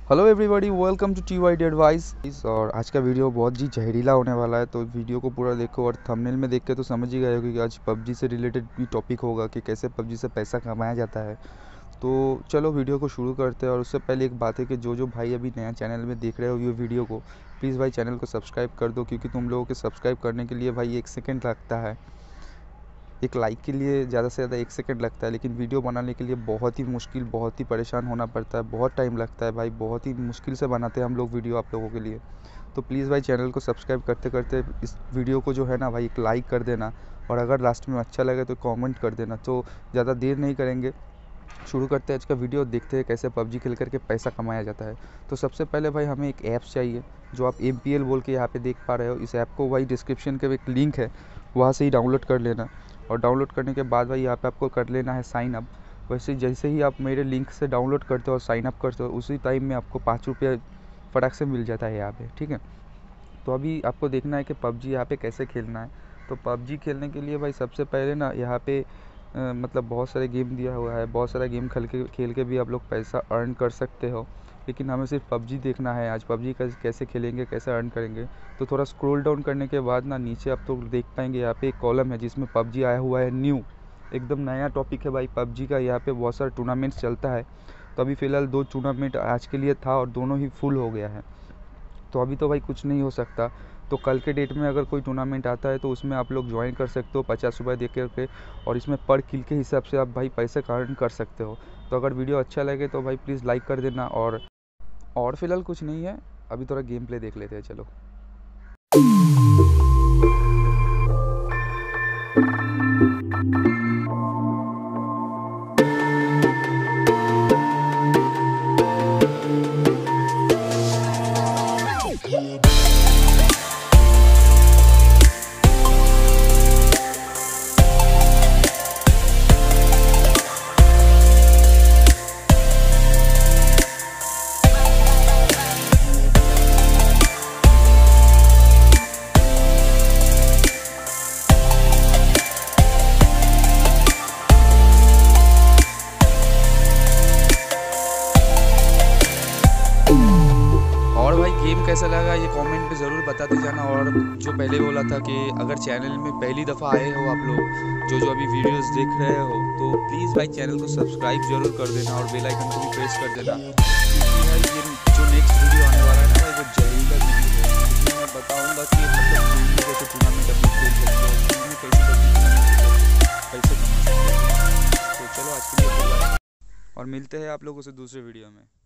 Hello everybody, welcome to T advice. और आज का वीडियो बहुत ही जहरीला होने वाला है, तो वीडियो को पूरा देखो और थंबनेल में देख के तो समझ ही गए होगे कि आज पबजी से रिलेटेड भी टॉपिक होगा कि कैसे पबजी से पैसा कमाया जाता है। तो चलो वीडियो को शुरू करते हैं। और उससे पहले एक बात है कि जो भाई अभी नया चैनल में देख रहे हो ये वीडियो को, प्लीज़ भाई चैनल को सब्सक्राइब कर दो, क्योंकि तुम लोगों के सब्सक्राइब करने के लिए भाई 1 सेकेंड लगता है। एक लाइक के लिए ज़्यादा से ज़्यादा 1 सेकंड लगता है, लेकिन वीडियो बनाने के लिए बहुत ही मुश्किल, बहुत ही परेशान होना पड़ता है, बहुत टाइम लगता है भाई, बहुत ही मुश्किल से बनाते हैं हम लोग वीडियो आप लोगों के लिए। तो प्लीज़ भाई चैनल को सब्सक्राइब करते करते इस वीडियो को जो है ना भाई एक लाइक कर देना, और अगर लास्ट में अच्छा लगे तो कमेंट कर देना। तो ज़्यादा देर नहीं करेंगे, शुरू करते हैं आज का वीडियो। देखते हैं कैसे पबजी खेल करके पैसा कमाया जाता है। तो सबसे पहले भाई हमें एक ऐप चाहिए जो आप MPL बोल के यहाँ पे देख पा रहे हो। इस ऐप को भाई डिस्क्रिप्शन के एक लिंक है, वहाँ से ही डाउनलोड कर लेना। और डाउनलोड करने के बाद भाई यहाँ पे आपको कर लेना है साइन अप। वैसे जैसे ही आप मेरे लिंक से डाउनलोड करते हो और साइन अप करते हो, उसी टाइम में आपको 5 रुपये फटाक से मिल जाता है यहाँ पे, ठीक है। तो अभी आपको देखना है कि पबजी यहाँ पे कैसे खेलना है। तो पबजी खेलने के लिए भाई सबसे पहले ना यहाँ पे मतलब बहुत सारे गेम दिया हुआ है, बहुत सारा गेम खेल के भी आप लोग पैसा अर्न कर सकते हो। लेकिन हमें सिर्फ पबजी देखना है आज, पबजी कैसे खेलेंगे, कैसे अर्न करेंगे। तो थोड़ा स्क्रॉल डाउन करने के बाद ना नीचे आप तो देख पाएंगे यहाँ पे एक कॉलम है जिसमें पबजी आया हुआ है न्यू, एकदम नया टॉपिक है भाई पबजी का। यहाँ पे बहुत सारा टूर्नामेंट्स चलता है। तो अभी फ़िलहाल 2 टूर्नामेंट आज के लिए था और दोनों ही फुल हो गया है। तो अभी तो भाई कुछ नहीं हो सकता। तो कल के डेट में अगर कोई टूर्नामेंट आता है तो उसमें आप लोग ज्वाइन कर सकते हो 50 रुपये दे करके, और इसमें पर किल के हिसाब से आप भाई पैसे अर्न कर सकते हो। तो अगर वीडियो अच्छा लगे तो भाई प्लीज़ लाइक कर देना। और फिलहाल कुछ नहीं है, अभी थोड़ा गेम प्ले देख लेते हैं, चलो। और भाई गेम कैसा लगा ये कमेंट पे ज़रूर बताते जाना। और जो पहले बोला था कि अगर चैनल में पहली दफ़ा आए हो आप लोग जो अभी वीडियोस देख रहे हो, तो प्लीज़ भाई चैनल को सब्सक्राइब जरूर कर देना और बेल आइकन को भी प्रेस कर देना। क्योंकि भाई ये जो नेक्स्ट वीडियो आने वाला है ना भाई, वो जहरीला वीडियो है, जिसमें मैं बताऊँगा कि मतलब कैसे टूर्नामेंट अपनी खेल सकते हो, कैसे पैसे कमा सकते हो। तो चलो आज के लिए और मिलते हैं आप लोगों से दूसरे वीडियो में।